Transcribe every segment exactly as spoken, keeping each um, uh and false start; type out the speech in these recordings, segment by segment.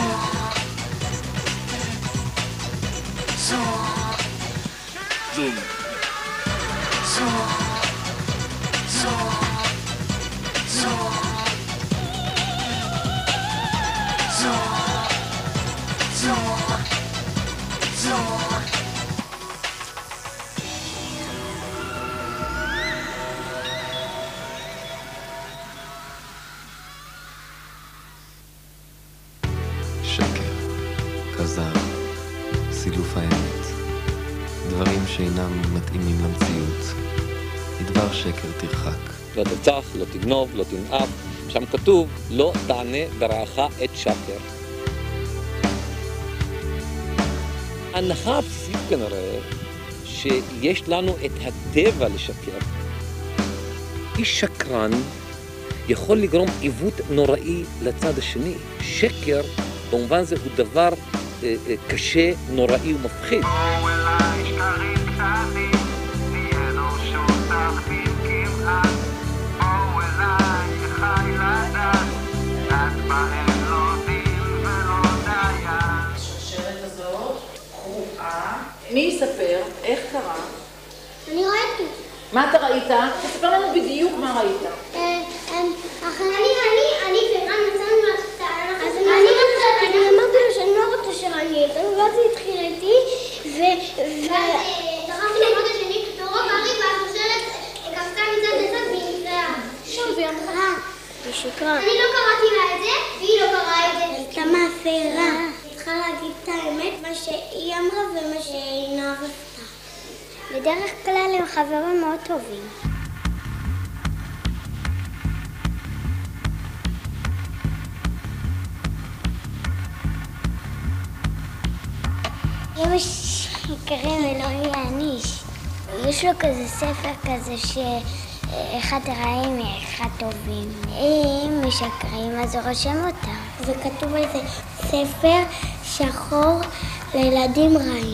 שקר, כזב, סילוף האמת, דברים שאינם מתאימים למציאות. מדבר שקר תרחק. לא תרצח, לא תגנוב, לא תנאף. שם כתוב, לא תענה ברעך את שקר. ההנחה הבסיסית כנראה, שיש לנו את הטבע לשקר. איש שקרן יכול לגרום עיוות נוראי לצד השני. שקר, במובן זה, הוא דבר אה, אה, קשה, נוראי ומפחיד. השרשרת הזאת קרועה. מי יספר? איך קרה? אני ראיתי. מה אתה ראית? תספר לנו בדיוק מה ראית. אחרי אני, אני, אני ורן מצאנו לך, אז אני אמרתי לו שאני לא רוצה שרני איתנו, ואז היא התחילה איתי, ודרחתי למוד השני, תורו קרי, והשרשרת קפצה מצד לצד והיא נקראה. שם, והיא אמרה, היא שקרה. אני לא קראתי לה את זה, והיא לא קראה את זה. הייתה מאפרה. היא צריכה להגיד את האמת, מה שהיא אמרה ומה שעינב עשתה. בדרך כלל הם חברים מאוד טובים. אם שקרים אלוהים יעניש. יש לו כזה ספר כזה שאחד רעים ואחד טובים. אם משקרים אז הוא רושם אותם. זה כתוב על זה ספר שחור לילדים רעים.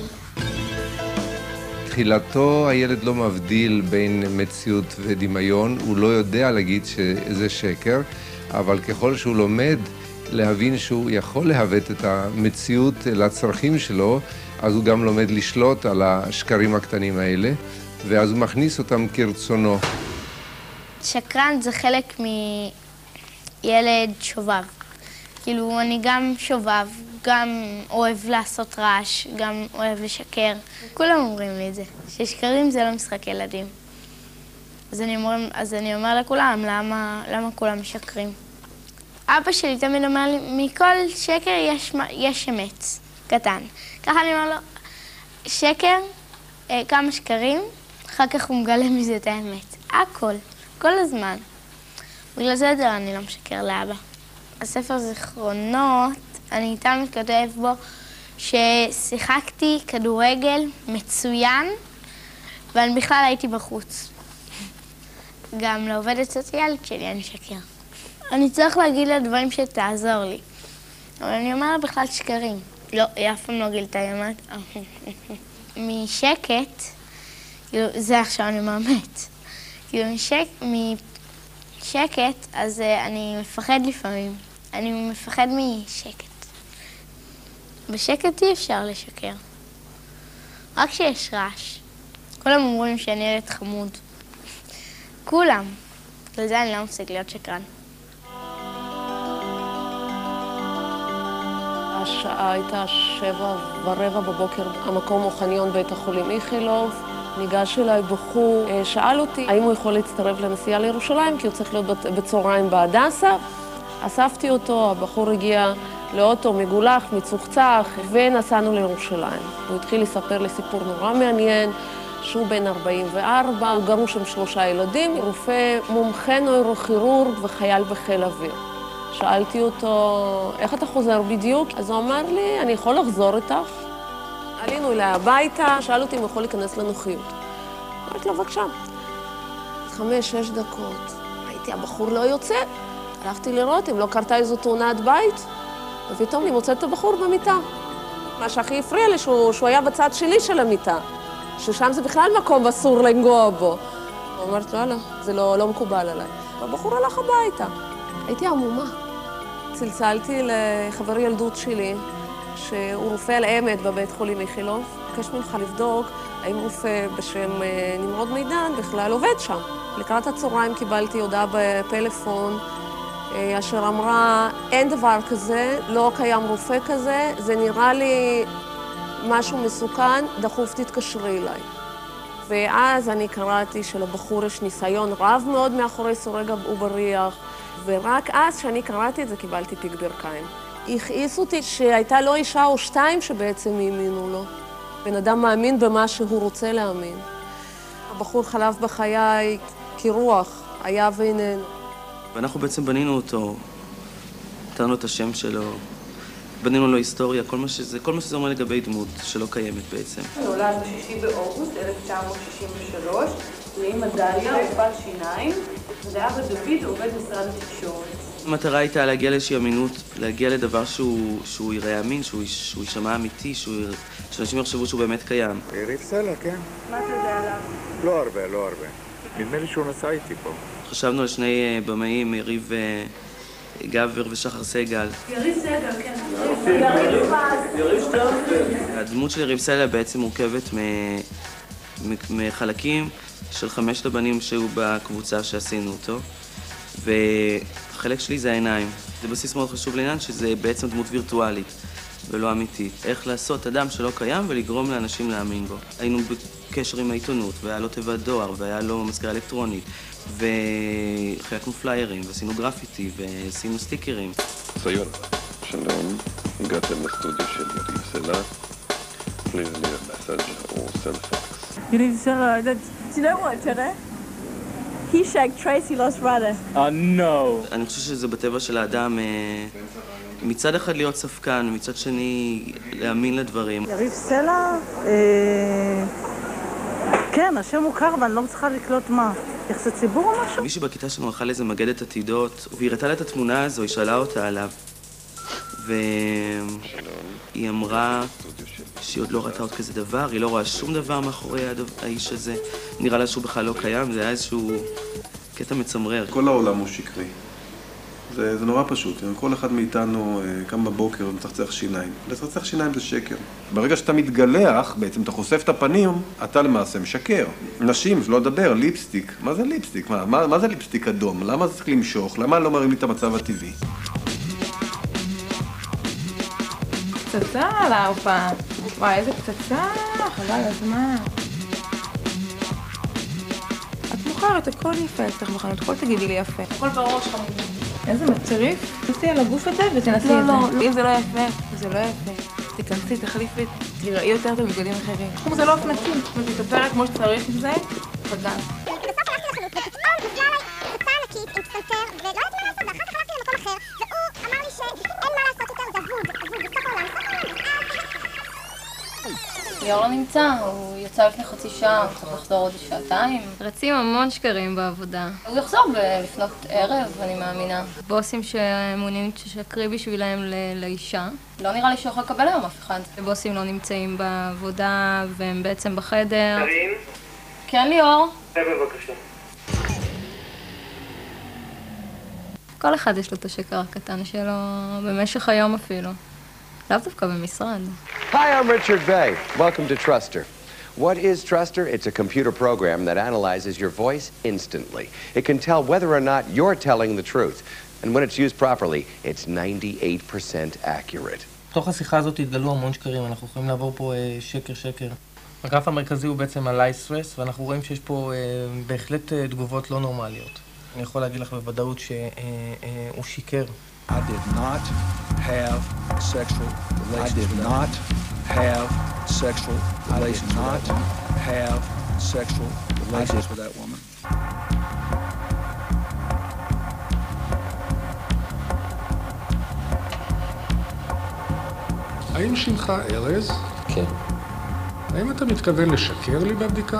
תחילתו הילד לא מבדיל בין מציאות ודמיון, הוא לא יודע להגיד שזה שקר, אבל ככל שהוא לומד להבין שהוא יכול להוות את המציאות לצרכים שלו, אז הוא גם לומד לשלוט על השקרים הקטנים האלה, ואז הוא מכניס אותם כרצונו. שקרן זה חלק מילד שובב. כאילו, אני גם שובב, גם אוהב לעשות רעש, גם אוהב לשקר. כולם אומרים לי את זה, ששקרים זה לא משחק ילדים. אז אני אומר, אז אני אומר לכולם, למה, למה כולם משקרים? אבא שלי תמיד אומר לי, מכל שקר יש, יש אמת, קטן. ככה אני אומר לו, שקר, אה, כמה שקרים, אחר כך הוא מגלה מזה את האמת. הכל, כל הזמן. בגלל זה אני לא משקר לאבא. הספר זיכרונות, אני תמיד כותב בו ששיחקתי כדורגל מצוין, ואני בכלל הייתי בחוץ. גם לעובדת סוציאלית שלי אני שקר. אני צריך להגיד לה דברים שתעזור לי. אבל אני אומר לה בכלל שקרים. לא, היא אף פעם לא גילתה האמת. משקט, כאילו, זה עכשיו אני מאמת. כאילו, משק, משקט, אז אני מפחד לפעמים. אני מפחד משקט. בשקט אי אפשר לשקר. רק שיש רעש. כולם אומרים שאני ילד חמוד. כולם. לזה אני לא מפסיק להיות שקרן. השעה הייתה שבע ורבע בבוקר, המקום הוא חניון בית החולים איכילוב. ניגש אליי בחור, שאל אותי האם הוא יכול להצטרף לנסיעה לירושלים, כי הוא צריך להיות בצהריים בהדסה. אספתי אותו, הבחור הגיע לאוטו מגולח, מצוחצח, ונסענו לירושלים. הוא התחיל לספר לי סיפור נורא מעניין, שהוא בן ארבעים וארבע, הוא גרוש עם שלושה ילדים, רופא מומחה נוירוכירורג וחייל בחיל אוויר. שאלתי אותו, איך אתה חוזר בדיוק? אז הוא אמר לי, אני יכול לחזור איתך? עלינו אליה הביתה, שאל אותי אם הוא יכול להיכנס לנוחיות. אמרתי לו, בבקשה. חמש, שש דקות. ראיתי, הבחור לא יוצא. הלכתי לראות אם לא קרתה איזו תאונת בית, ופתאום אני מוצאת את הבחור במיטה. מה שהכי הפריע לי, שהוא, שהוא היה בצד שלי של המיטה, ששם זה בכלל מקום אסור לנגוע בו. אמרתי לו, לא, זה לא, לא מקובל עליי. והבחור הלך הביתה. הייתי עמומה. צלצלתי לחבר ילדות שלי, שהוא רופא על אמת בבית חולים איכילוב. ביקש ממך לבדוק האם רופא בשם נמרוד מידן בכלל עובד שם. לקראת הצהריים קיבלתי הודעה בפלאפון, אשר אמרה, אין דבר כזה, לא קיים רופא כזה, זה נראה לי משהו מסוכן, דחוף תתקשרי אליי. ואז אני קראתי שלבחור יש ניסיון רב מאוד מאחורי סורג ובריח, ורק אז כשאני קראתי את זה קיבלתי פיק ברכיים. הכעיס אותי שהייתה לא אישה או שתיים שבעצם האמינו לו. בן אדם מאמין במה שהוא רוצה להאמין. הבחור חלף בחיי כרוח, היה ואיננו. ואנחנו בעצם בנינו אותו, נתנו את השם שלו, בנינו לו היסטוריה, כל מה שזה, כל מה שזה אומר לגבי דמות שלא קיימת בעצם. נולד בשישי באוגוסט אלף תשע מאות שישים ושלוש, לאמא דליה, רופאת שיניים, ולאבא דוד עובד משרד התקשורת. המטרה הייתה להגיע לאיזושהי אמינות, להגיע לדבר שהוא, שהוא יראה אמין, שהוא, שהוא יישמע אמיתי, שהוא, שאנשים יחשבו שהוא באמת קיים. יריב סלע, כן. מה אתה יודע עליו? לא הרבה, לא הרבה. נדמה לי שהוא נסע איתי פה. חשבנו על שני במאים, יריב גבר ושחר סגל. יריב סגל, כן. יריב פז. יריב סגל. הדמות של יריב סלע בעצם מורכבת מחלקים של חמשת הבנים שהיו בקבוצה שעשינו אותו. והחלק שלי זה העיניים. זה בסיס מאוד חשוב לעניין שזה בעצם דמות וירטואלית ולא אמיתית. איך לעשות אדם שלא קיים ולגרום לאנשים להאמין בו. היינו בקשר עם העיתונות, והיה לו תיבת דואר, והיה לו מזכירה אלקטרונית, וחילקנו פליירים, ועשינו גרפיטי, ועשינו סטיקרים. ציון, שלום, הגעתם לסטודיו של יריב סלע. Please leave a message or send a fax. יריב סלע, do you know what, Jenna? He shagged Tracy lost brother. Oh no. אני חושב שזה בטבע של האדם, מצד אחד להיות ספקן, מצד שני להאמין לדברים. יריב סלע, כן, השם מוכר ואני לא מצליחה לקלוט מה. יחסי ציבור או משהו? מישהי בכיתה שלנו הלכה לאיזה מגדת עתידות, והיא הראתה לה את התמונה הזו, היא שאלה אותה עליו. והיא אמרה שהיא עוד לא ראתה עוד כזה דבר, היא לא רואה שום דבר מאחורי האיש הזה. נראה לה שהוא בכלל לא קיים, זה היה איזשהו קטע מצמרר. כל העולם הוא שקרי. זה, זה נורא פשוט. כל אחד מאיתנו קם בבוקר ומצחצח שיניים. לצחצח שיניים זה שקר. ברגע שאתה מתגלח, בעצם אתה חושף את הפנים, אתה למעשה משקר. נשים, שלא לדבר, ליפסטיק. מה זה ליפסטיק? מה, מה, מה זה ליפסטיק אדום? למה צריך למשוך? למה לא מראים לי את המצב הטבעי? פצצה על ההופעה. וואי, איזה פצצה, חבל הזמן. את מוכרת, הכל יפה, אצלך בחנות, הכל תגידי לי יפה. הכל בראש חמוד. איזה מצריף. תנסי על הגוף הזה ותנסי את זה. לא, לא, אם זה לא יפה, זה לא יפה. תיכנסי, תחליפי, תראי יותר טוב בגדים אחרים. תחום זה לא אופנתי, ותתאפרת כמו שצריך עם זה, וגן. בסוף הלכתי לחנות, ופתאום נפלה עליי קצה ענקית עם פסנתר, ולא יודעת מה לעשות, ואחר כך הלכתי למקום אחר, והוא אמר לי שאין מה לעשות יותר, זה אבוד, אבוד, בסוף העולם, בסוף העולם. ליאור לא נמצא, הוא יצא לפני חצי שעה, הוא צריך לחזור עוד שעתיים. רצים המון שקרים בעבודה. הוא יחזור לפנות ערב, אני מאמינה. בוסים שמעוניינים ששקרי בשבילהם לאישה. לא נראה לי שהוא יכול לקבל היום אף אחד. בוסים לא נמצאים בעבודה והם בעצם בחדר. קרים? כן, ליאור. זה בבקשה. כל אחד יש לו את השקר הקטן שלו, במשך היום אפילו. לאו דווקא במשרד. Hi, I'm Richard Bay. Welcome to Truster. What is Truster? It's a computer program that analyzes your voice instantly. It can tell whether or not you're telling the truth. And when it's used properly, it's ninety-eight percent accurate. בתוך השיחה הזאת התגלו המון שקרים, אנחנו יכולים לעבור פה שקר שקר. הגרף המרכזי הוא בעצם ה-light stress, ואנחנו רואים שיש פה בהחלט תגובות לא נורמליות. אני יכול להגיד לך בוודאות שהוא שיקר. I did not have sexual relations. I did not have sexual relations. I did not have sexual relations with that woman. האם שמך ארז? כן. האם אתה מתכוון לשקר לי בבדיקה?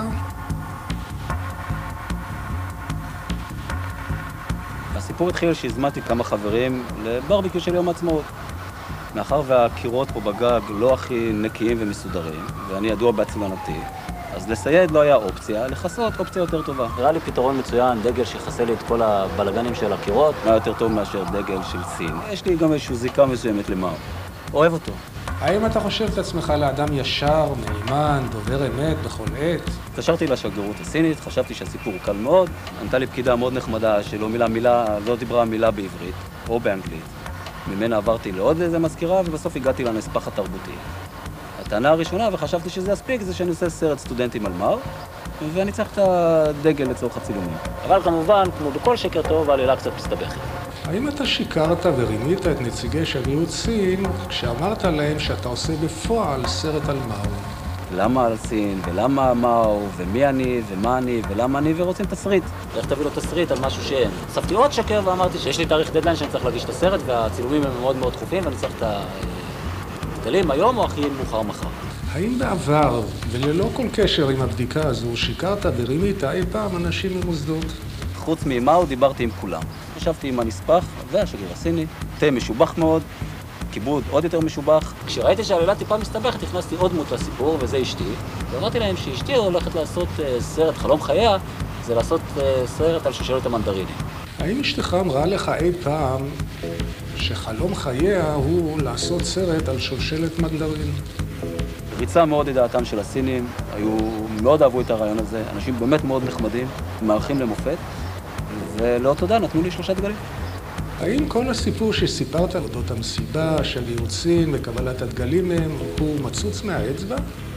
הסיפור התחיל שהזמנתי כמה חברים לברביקיו של יום העצמאות. מאחר והקירות פה בגג לא הכי נקיים ומסודרים, ואני ידוע בעצמנותי, אז לסייד לא היה אופציה, לחסות אופציה יותר טובה. נראה לי פתרון מצוין, דגל שיחסה לי את כל הבלגנים של הקירות. מה יותר טוב מאשר דגל של סין. יש לי גם איזושהי זיקה מסוימת למאו. אוהב אותו. האם אתה חושב את עצמך לאדם ישר, מהימן, דובר אמת, בכל עת? התקשרתי לשגרירות הסינית, חשבתי שהסיפור קל מאוד. ענתה לי פקידה מאוד נחמדה שלא מילה מילה, לא דיברה מילה בעברית או באנגלית. ממנה עברתי לעוד איזה מזכירה ובסוף הגעתי לנספח התרבותי. הטענה הראשונה, וחשבתי שזה יספיק, זה שאני עושה סרט סטודנטים על מאו, ואני צריך את הדגל לצורך הצילומים. אבל כמובן, כמו בכל שקר טוב, העלילה קצת מסתבכת. האם אתה שיקרת ורימית את נציגי שגרירות סין כשאמרת להם שאתה עושה בפועל סרט על מאו? למה על סין, ולמה מאו, ומי אני, ומה אני, ולמה אני, ורוצים תסריט. איך תביא לו תסריט על משהו שאין? הוספתי עוד שקר ואמרתי שיש לי תאריך דדליין שאני צריך להגיש את הסרט, והצילומים הם מאוד מאוד דחופים, ואני צריך את הגדלים היום או הכי מאוחר מחר. האם בעבר, וללא כל קשר עם הבדיקה הזו, שיקרת ורימית אי פעם אנשים ממוסדות? חוץ ממאו דיברתי עם כולם. ישבתי עם הנספח והשגריר הסיני, תה משובח מאוד, כיבוד עוד יותר משובח. כשראיתי שהעלילה טיפה מסתבכת, הכנסתי עוד דמות לסיפור, וזה אשתי. ואמרתי להם שאשתי הולכת לעשות uh, סרט חלום חייה, זה לעשות uh, סרט על שושלת המנדרינים. האם אשתך אמרה לך אי פעם שחלום חייה הוא לעשות סרט על שושלת מנדרינים? ריצה מאוד את דעתם של הסינים, היו מאוד אהבו את הרעיון הזה, אנשים באמת מאוד נחמדים, מערכים למופת, ולא תודה, נתנו לי שלושה דגלים. האם כל הסיפור שסיפרת על אודות המסיבה, של ייעוצים וקבלת הדגלים מהם, הוא מצוץ מהאצבע?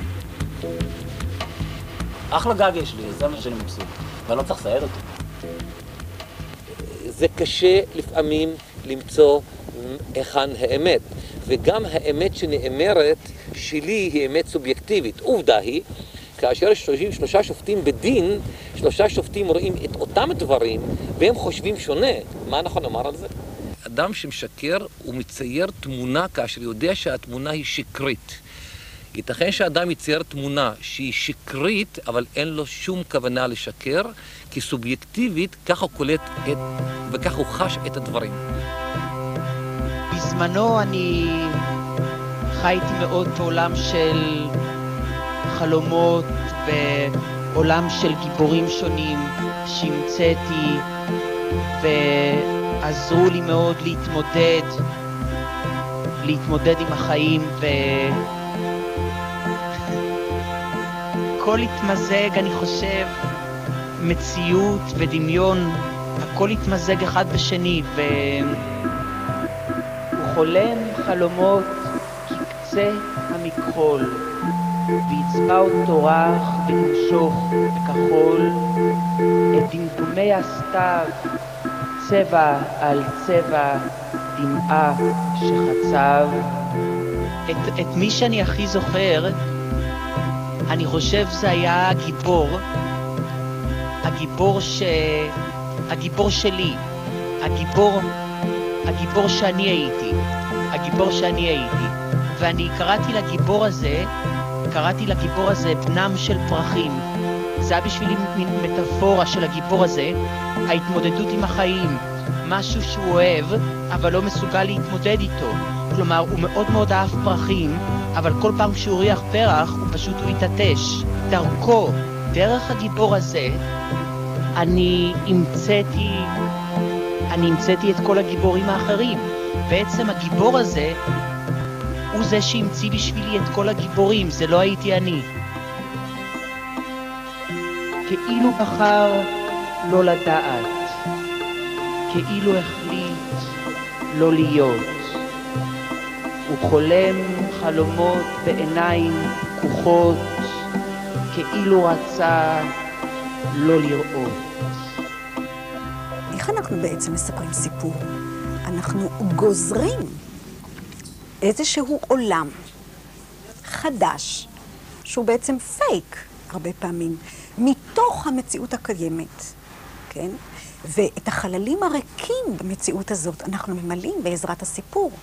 אחלה גג יש לי, זה מה שאני מבסוט, ואני לא צריך לסייד אותו. זה קשה לפעמים למצוא היכן האמת, וגם האמת שנאמרת שלי היא אמת סובייקטיבית. עובדה היא, כאשר יש שלושה שופטים בדין, שלושה שופטים רואים את אותם דברים, והם חושבים שונה. מה נכון אמר על זה? אדם שמשקר הוא מצייר תמונה כאשר יודע שהתמונה היא שקרית. ייתכן שאדם יצייר תמונה שהיא שקרית, אבל אין לו שום כוונה לשקר, כי סובייקטיבית ככה הוא קולט את, וככה הוא חש את הדברים. בזמנו אני חייתי מאוד בעולם של חלומות ועולם של גיבורים שונים שהמצאתי ועזרו לי מאוד להתמודד, להתמודד עם החיים וכל התמזג, אני חושב, מציאות ודמיון, הכל התמזג אחד בשני והוא חולם חלומות כקצה המכחול ויצבע אותו רך ותמשוך בכחול את דמדומי הסתיו, צבע על צבע דמעה שחצב. את, את מי שאני הכי זוכר, אני חושב זה היה הגיבור, הגיבור ש... הגיבור שלי, הגיבור, הגיבור שאני הייתי, הגיבור שאני הייתי. ואני קראתי לגיבור הזה, קראתי לגיבור הזה בנם של פרחים. זה היה בשבילי מין מטאפורה של הגיבור הזה, ההתמודדות עם החיים, משהו שהוא אוהב, אבל לא מסוגל להתמודד איתו. כלומר, הוא מאוד מאוד אהב פרחים, אבל כל פעם שהוא ריח פרח, הוא פשוט הוא התעטש. דרכו, דרך הגיבור הזה, אני המצאתי, אני המצאתי את כל הגיבורים האחרים. בעצם הגיבור הזה, הוא זה שהמציא בשבילי את כל הגיבורים, זה לא הייתי אני. כאילו בחר לא לדעת, כאילו החליט לא להיות. הוא חולם חלומות בעיניים פקוחות, כאילו רצה לא לראות. איך אנחנו בעצם מספרים סיפור? אנחנו גוזרים איזשהו עולם חדש, שהוא בעצם פייק הרבה פעמים, מתוך המציאות הקיימת, כן? ואת החללים הריקים במציאות הזאת אנחנו ממלאים בעזרת הסיפור.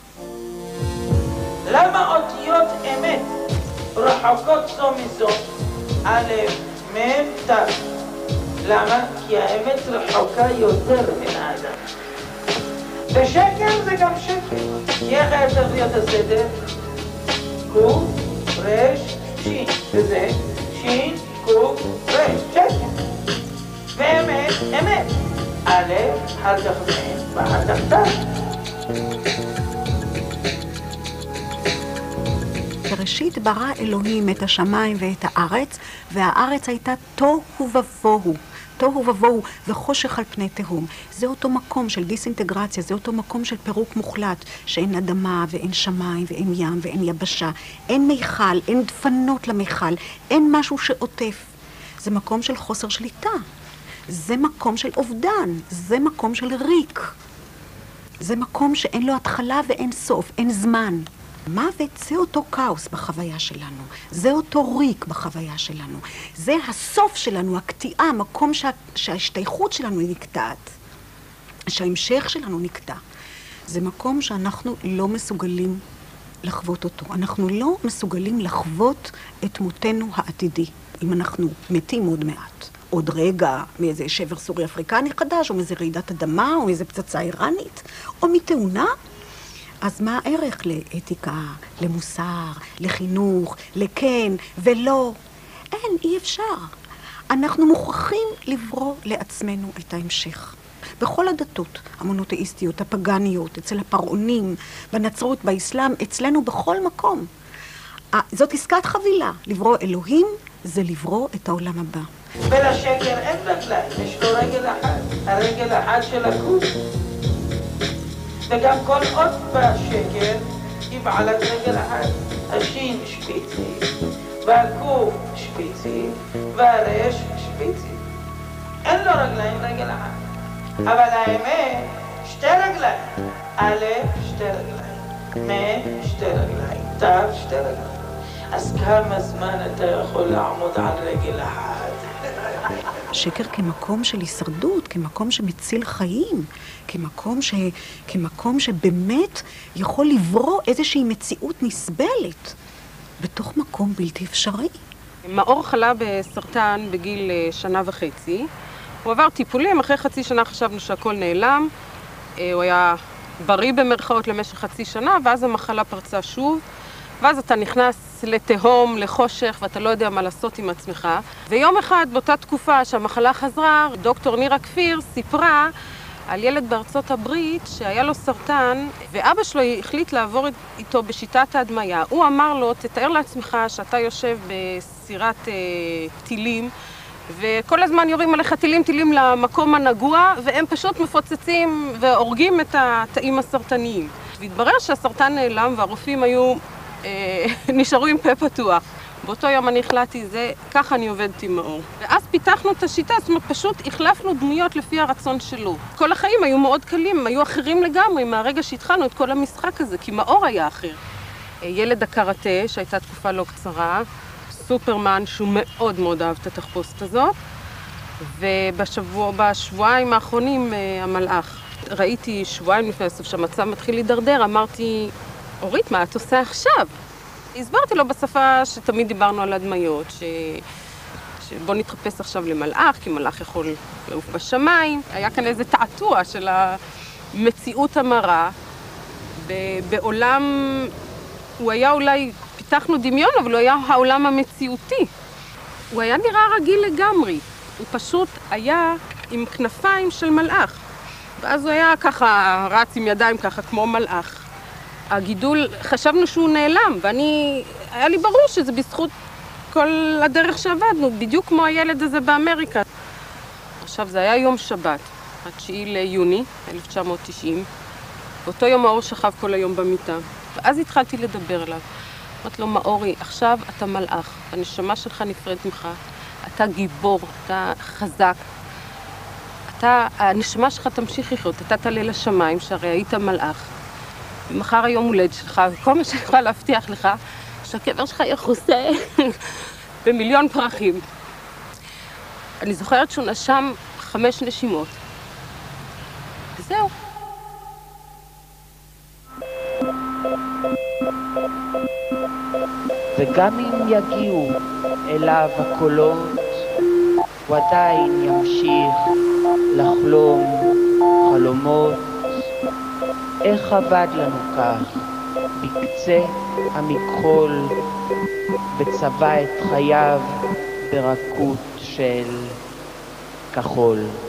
למה אותיות אמת רחוקות זו מזו? א', מ', ת'. למה? כי האמת רחוקה יותר מן האדם. ושקר זה גם שקר. כי איך היה צריך להיות הסדר? קו, רש, שין. וזה שין, קוף, ושקר. ואמת, אמת. א', אחר כך מ', ואחר כך ת'. בראשית ברא אלוהים את השמיים ואת הארץ, והארץ הייתה תוהו ובוהו. תוהו ובוהו וחושך על פני תהום. זה אותו מקום של דיסאינטגרציה, זה אותו מקום של פירוק מוחלט, שאין אדמה ואין שמיים ואין ים ואין יבשה. אין מיכל, אין דפנות למיכל, אין משהו שעוטף. זה מקום של חוסר שליטה. זה מקום של אובדן, זה מקום של ריק. זה מקום שאין לו התחלה ואין סוף, אין זמן. מוות זה אותו כאוס בחוויה שלנו, זה אותו ריק בחוויה שלנו, זה הסוף שלנו, הקטיעה, המקום שה, שההשתייכות שלנו נקטעת, שההמשך שלנו נקטע. זה מקום שאנחנו לא מסוגלים לחוות אותו, אנחנו לא מסוגלים לחוות את מותנו העתידי, אם אנחנו מתים עוד מעט. עוד רגע מאיזה שבר סורי אפריקני חדש, או מאיזה רעידת אדמה, או מאיזה פצצה איראנית, או מתאונה. אז מה הערך לאתיקה, למוסר, לחינוך, לכן ולא? אין, אי אפשר. אנחנו מוכרחים לברוא לעצמנו את ההמשך. בכל הדתות, המונותאיסטיות, הפגניות, אצל הפרעונים, בנצרות, באסלאם, אצלנו בכל מקום. זאת עסקת חבילה. לברוא אלוהים זה לברוא את העולם הבא. ולשקר אין רגליים, יש לו רגל אחת, הרגל אחת של הקוף. וגם כל עוד בשקר היא בעלת רגל אחת, השין שפיצי, והקוף שפיצי, והרש שפיצי. אין לו רגליים, רגל אחת. אבל האמת, שתי רגליים. א', שתי רגליים. מ', שתי רגליים. ת', שתי רגליים. אז כמה זמן אתה יכול לעמוד על רגל אחת? שקר כמקום של הישרדות, כמקום שמציל חיים, כמקום, ש... כמקום שבאמת יכול לברוא איזושהי מציאות נסבלת בתוך מקום בלתי אפשרי. מאור חלה בסרטן בגיל שנה וחצי. הוא עבר טיפולים, אחרי חצי שנה חשבנו שהכל נעלם. הוא היה בריא במרכאות למשך חצי שנה, ואז המחלה פרצה שוב. ואז אתה נכנס לתהום, לחושך, ואתה לא יודע מה לעשות עם עצמך. ויום אחד, באותה תקופה שהמחלה חזרה, דוקטור נירה כפיר סיפרה על ילד בארצות הברית שהיה לו סרטן, ואבא שלו החליט לעבור איתו בשיטת ההדמיה. הוא אמר לו, תתאר לעצמך שאתה יושב בסירת אה, טילים, וכל הזמן יורים עליך טילים טילים למקום הנגוע, והם פשוט מפוצצים והורגים את התאים הסרטניים. והתברר שהסרטן נעלם והרופאים היו אה, נשארו עם פה פתוח. באותו יום אני החלטתי, זה, ככה אני עובדת עם מאור. ואז פיתחנו את השיטה, זאת אומרת, פשוט החלפנו דמויות לפי הרצון שלו. כל החיים היו מאוד קלים, היו אחרים לגמרי, מהרגע שהתחלנו את כל המשחק הזה, כי מאור היה אחר. ילד הקראטה, שהייתה תקופה לא קצרה, סופרמן, שהוא מאוד מאוד אהב את התחפושת הזאת, ובשבוע, בשבועיים האחרונים, המלאך. ראיתי שבועיים לפני הסוף שהמצב מתחיל להידרדר, אמרתי, אורית, מה את עושה עכשיו? הסברתי לו בשפה שתמיד דיברנו על הדמיות, ש... שבוא נתחפש עכשיו למלאך, כי מלאך יכול לעוף בשמיים. היה כאן איזה תעתוע של המציאות המרה. בעולם, הוא היה אולי, פיתחנו דמיון, אבל הוא היה העולם המציאותי. הוא היה נראה רגיל לגמרי. הוא פשוט היה עם כנפיים של מלאך. ואז הוא היה ככה, רץ עם ידיים ככה, כמו מלאך. הגידול, חשבנו שהוא נעלם, ואני, היה לי ברור שזה בזכות כל הדרך שעבדנו, בדיוק כמו הילד הזה באמריקה. עכשיו, זה היה יום שבת, התשיעי ליוני, אלף תשע מאות תשעים, באותו יום מאור שכב כל היום במיטה, ואז התחלתי לדבר אליו. אמרתי לו, מאורי, עכשיו אתה מלאך, הנשמה שלך נפרדת ממך, אתה גיבור, אתה חזק, אתה, הנשמה שלך תמשיך לחיות, אתה תעלה לשמיים, שהרי היית מלאך. מחר היום הולד שלך, וכל מה שאני יכולה להבטיח לך, שהקבר שלך יחוסה במיליון פרחים. אני זוכרת שהוא נשם חמש נשימות. וזהו. וגם אם יגיעו אליו הקולות, הוא עדיין ימשיך לחלום חלומות. איך עבד לנו כך, בקצה המכחול, בצבא את חייו ברכות של כחול.